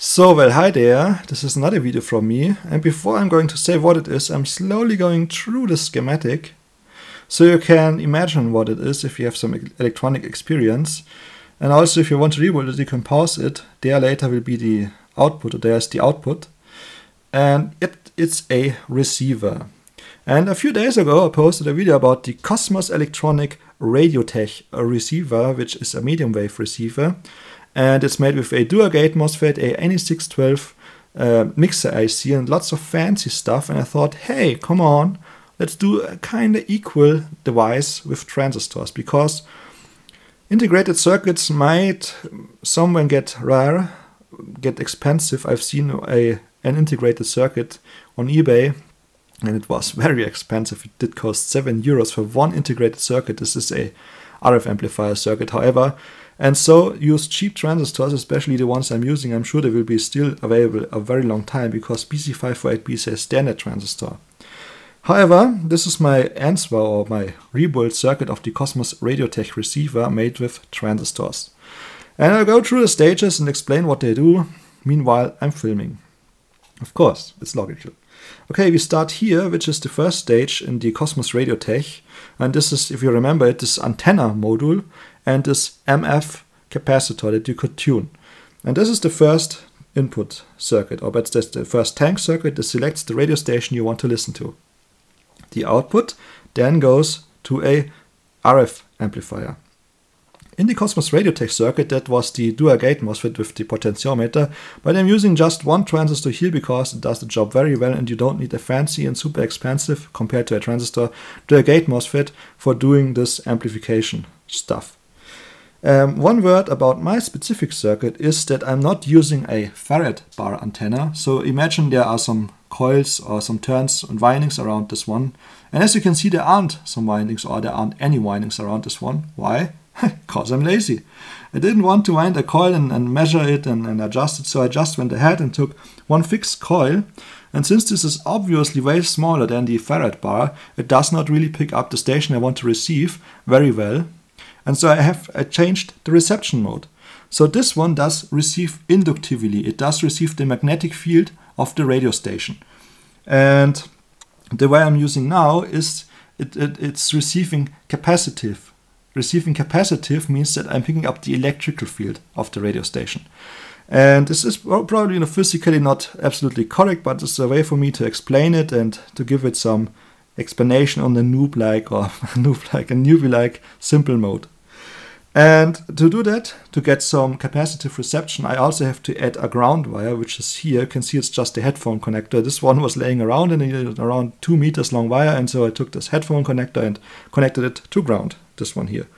So, well, hi there, this is another video from me, and before I'm going to say what it is, I'm slowly going through the schematic, so you can imagine what it is if you have some electronic experience, and also if you want to rebuild it, you can pause it, there later will be the output, or there's the output, and it's a receiver. And a few days ago I posted a video about the Cosmos Electronic Radiotech receiver, which is a medium wave receiver. And it's made with a dual gate MOSFET, a NE612 mixer IC, and lots of fancy stuff. And I thought, hey, come on, let's do a kind of equal device with transistors, because integrated circuits might somewhere get rare, get expensive. I've seen an integrated circuit on eBay, and it was very expensive. It did cost €7 for one integrated circuit. This is a RF amplifier circuit, however. And so use cheap transistors, especially the ones I'm using. I'm sure they will be still available a very long time, because BC548B is a standard transistor. However, this is my answer or my rebuild circuit of the Cosmos Radiotech receiver made with transistors. And I'll go through the stages and explain what they do. Meanwhile, I'm filming. Of course, it's logical. Okay, we start here, which is the first stage in the Cosmos Radiotech. And this is, if you remember it, this antenna module and this MF capacitor that you could tune. And this is the first input circuit, or that's the first tank circuit that selects the radio station you want to listen to. The output then goes to a RF amplifier. In the Cosmos Radiotech circuit, that was the dual gate MOSFET with the potentiometer, but I'm using just one transistor here because it does the job very well, and you don't need a fancy and super expensive, compared to a transistor, dual gate MOSFET for doing this amplification stuff. One word about my specific circuit is that I'm not using a Farad bar antenna. So imagine there are some coils or some turns and windings around this one. And as you can see, there aren't some windings, or there aren't any windings around this one. Why? Because I'm lazy. I didn't want to wind a coil and measure it and adjust it, so I just went ahead and took one fixed coil. And since this is obviously way smaller than the Farad bar, it does not really pick up the station I want to receive very well. And so I changed the reception mode. So this one does receive inductively. It does receive the magnetic field of the radio station. And the way I'm using now is it's receiving capacitive. Receiving capacitive means that I'm picking up the electrical field of the radio station. And this is probably physically not absolutely correct, but it's a way for me to explain it and to give it some explanation on the noob-like or newbie-like simple mode. And to do that, to get some capacitive reception, I also have to add a ground wire, which is here. You can see it's just a headphone connector. This one was laying around and it had around 2 meters long wire, and so I took this headphone connector and connected it to ground, this one here.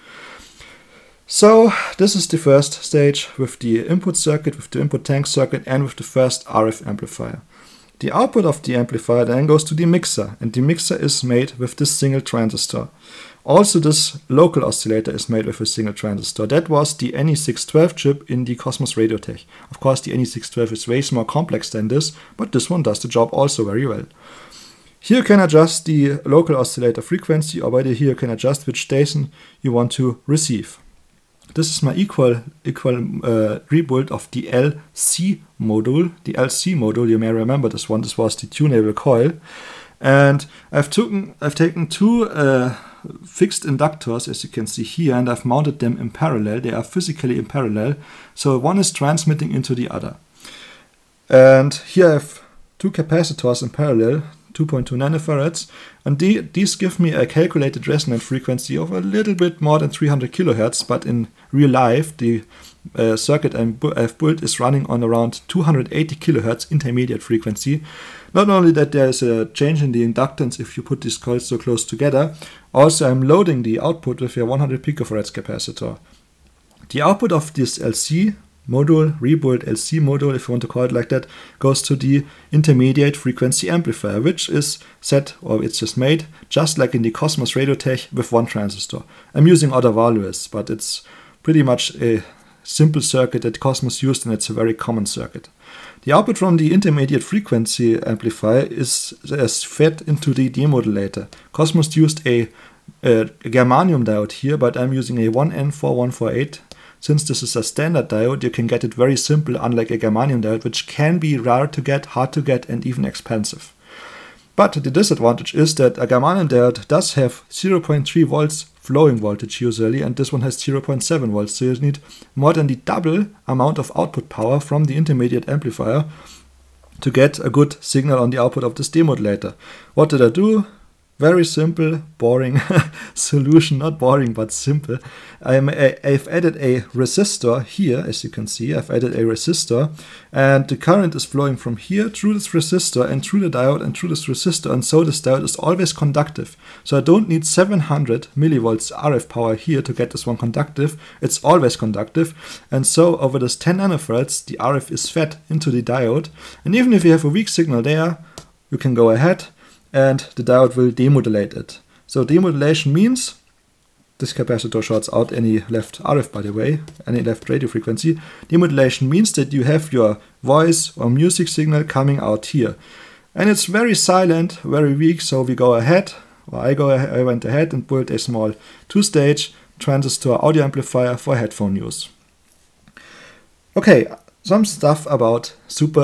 So this is the first stage with the input circuit, with the input tank circuit, and with the first RF amplifier. The output of the amplifier then goes to the mixer, and the mixer is made with this single transistor. Also, this local oscillator is made with a single transistor. That was the NE612 chip in the Cosmos Radiotech. Of course, the NE612 is way more complex than this, but this one does the job also very well. Here you can adjust the local oscillator frequency, or here you can adjust which station you want to receive. This is my equal rebuild of the LC module. The LC module, you may remember this one. This was the tunable coil, and I've taken two fixed inductors, as you can see here, and I've mounted them in parallel. They are physically in parallel, so one is transmitting into the other. And here I have two capacitors in parallel, 2.2 nanofarads, and these give me a calculated resonant frequency of a little bit more than 300 kilohertz, but in real life the circuit I've built is running on around 280 kilohertz intermediate frequency. Not only that, there is a change in the inductance if you put these coils so close together, also I'm loading the output with a 100 picofarads capacitor. The output of this LC module, rebuild LC module, if you want to call it like that, goes to the intermediate frequency amplifier, which is set, or it's just made, just like in the Cosmos Radiotech, with one transistor. I'm using other values, but it's pretty much a simple circuit that Cosmos used, and it's a very common circuit. The output from the intermediate frequency amplifier is fed into the demodulator. Cosmos used a germanium diode here, but I'm using a 1N4148 since this is a standard diode, you can get it very simple, unlike a germanium diode, which can be rare to get, hard to get, and even expensive. But the disadvantage is that a germanium diode does have 0.3 volts flowing voltage usually, and this one has 0.7 volts, so you need more than the double amount of output power from the intermediate amplifier to get a good signal on the output of this demodulator. What did I do? Very simple, boring solution, not boring, but simple. I've added a resistor here, as you can see. I've added a resistor, and the current is flowing from here through this resistor and through the diode and through this resistor, and so this diode is always conductive. So I don't need 700 millivolts RF power here to get this one conductive. It's always conductive, and so over this 10 nanofarads, the RF is fed into the diode, and even if you have a weak signal there, you can go ahead and the diode will demodulate it. So demodulation means this capacitor shorts out any left RF, by the way, any left radio frequency. Demodulation means that you have your voice or music signal coming out here. And it's very silent, very weak, so we go ahead, or I went ahead and built a small 2-stage transistor audio amplifier for headphone use. Okay, some stuff about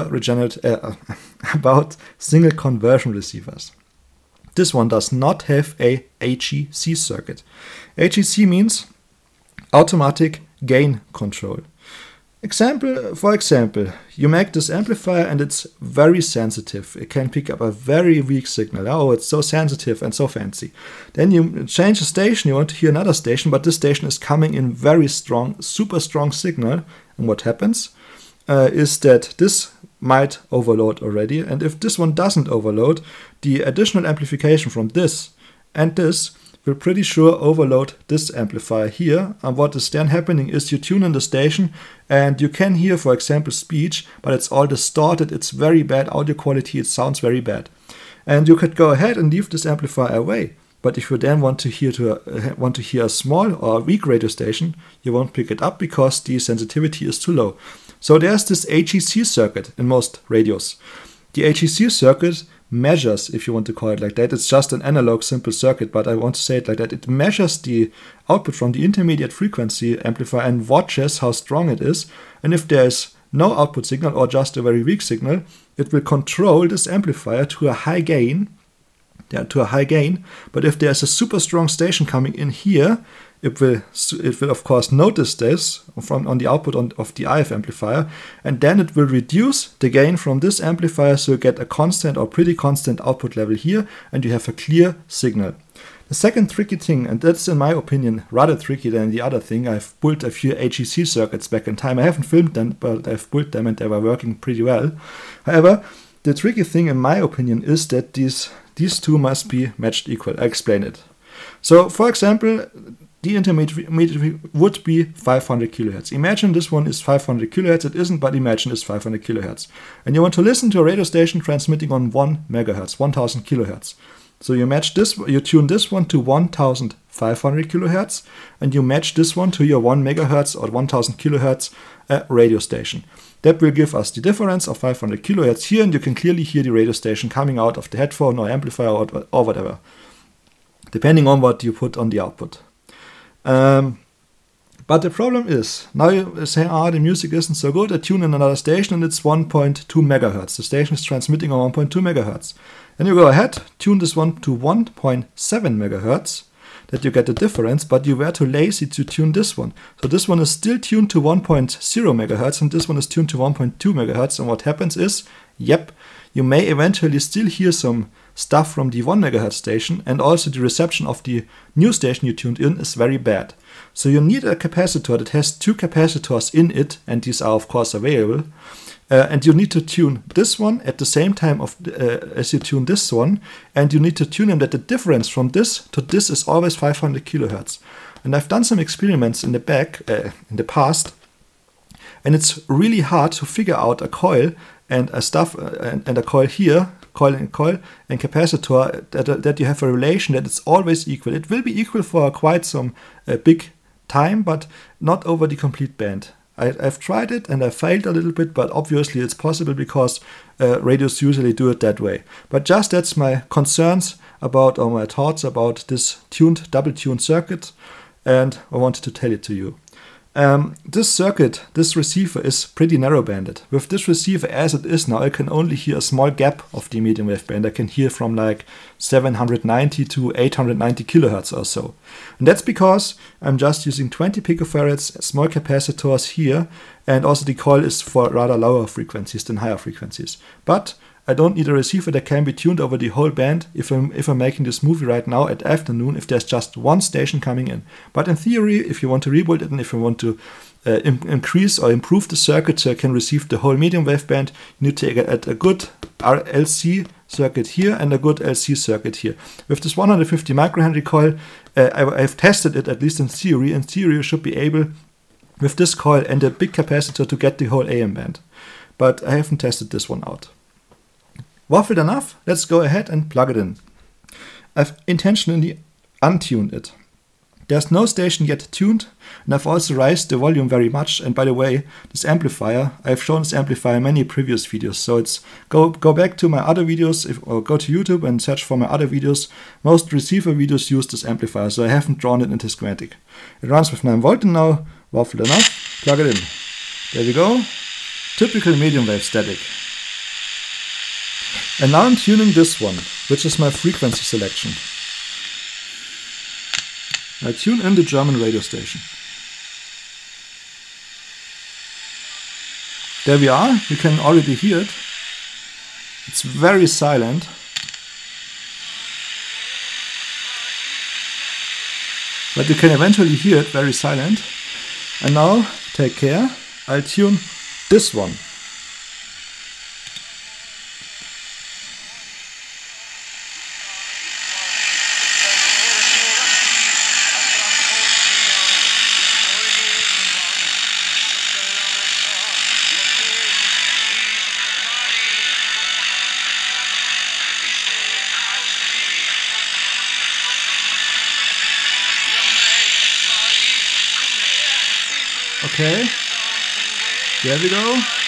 about single conversion receivers. This one does not have a HEC circuit. HEC means automatic gain control. For example, you make this amplifier and it's very sensitive. It can pick up a very weak signal. Oh, it's so sensitive and so fancy. Then you change the station, you want to hear another station, but this station is coming in very strong, super strong signal. And what happens is that this might overload already, and if this one doesn't overload, the additional amplification from this and this will pretty sure overload this amplifier here. And what is then happening is you tune in the station and you can hear, for example, speech, but it's all distorted, it's very bad audio quality, it sounds very bad. And you could go ahead and leave this amplifier away, but if you then want to hear a small or weak radio station, you won't pick it up because the sensitivity is too low. So there's this HEC circuit in most radios. The HEC circuit measures, if you want to call it like that, it's just an analog simple circuit, but I want to say it like that. It measures the output from the intermediate frequency amplifier and watches how strong it is. And if there's no output signal or just a very weak signal, it will control this amplifier to a high gain. But if there's a super strong station coming in here, it will of course notice this on the output of the IF amplifier, and then it will reduce the gain from this amplifier so you get a constant or pretty constant output level here and you have a clear signal. The second tricky thing, and that's in my opinion rather tricky than the other thing, I've built a few HEC circuits back in time. I haven't filmed them, but I've built them and they were working pretty well. However, the tricky thing in my opinion is that these two must be matched equal. I explain it. So for example, the intermediate would be 500 kilohertz. Imagine this one is 500 kilohertz. It isn't, but imagine it's 500 kilohertz. And you want to listen to a radio station transmitting on 1 megahertz, 1000 kilohertz. So you match this, you tune this one to 1500 kilohertz, and you match this one to your 1 megahertz or 1000 kilohertz radio station. That will give us the difference of 500 kilohertz here, and you can clearly hear the radio station coming out of the headphone or amplifier or whatever, depending on what you put on the output. But the problem is, now you say, the music isn't so good, I tune in another station and it's 1.2 megahertz. The station is transmitting on 1.2 megahertz. Then you go ahead, tune this one to 1.7 megahertz, that you get the difference, but you were too lazy to tune this one. So this one is still tuned to 1.0 megahertz and this one is tuned to 1.2 megahertz. And what happens is, you may eventually still hear some stuff from the 1 megahertz station, and also the reception of the new station you tuned in is very bad. So you need a capacitor that has 2 capacitors in it, and these are of course available. And you need to tune this one at the same time as you tune this one, and you need to tune them that the difference from this to this is always 500 kilohertz. And I've done some experiments in the past, and it's really hard to figure out a coil and a coil here, coil and capacitor, that you have a relation that it's always equal. It will be equal for quite some big time, but not over the complete band. I've tried it and I failed a little bit, but obviously it's possible because radios usually do it that way. But just that's my concerns about, or my thoughts about this double tuned circuit, and I wanted to tell it to you. This circuit, this receiver is pretty narrow banded. With this receiver as it is now, I can only hear a small gap of the medium wave band. I can hear from like 790 to 890 kilohertz or so. And that's because I'm just using 20 picofarads, small capacitors here, and also the coil is for rather lower frequencies than higher frequencies. But I don't need a receiver that can be tuned over the whole band if I'm making this movie right now at afternoon, if there's just one station coming in. But in theory, if you want to rebuild it and if you want to increase or improve the circuit so you can receive the whole medium wave band, you need to get a good RLC circuit here and a good LC circuit here. With this 150 microhenry coil, I've tested it at least in theory. In theory, you should be able, with this coil and a big capacitor, to get the whole AM band. But I haven't tested this one out. Waffled enough? Let's go ahead and plug it in. I've intentionally untuned it. There's no station yet tuned, and I've also raised the volume very much. And by the way, this amplifier, I've shown this amplifier in many previous videos. So it's go back to my other videos or go to YouTube and search for my other videos. Most receiver videos use this amplifier, so I haven't drawn it into schematic. It runs with 9 volt and now, waffled enough, plug it in. There we go. Typical medium wave static. And now I'm tuning this one, which is my frequency selection. I tune in the German radio station. There we are, you can already hear it. It's very silent. But you can eventually hear it very silent. And now, take care, I'll tune this one. Okay, there we go.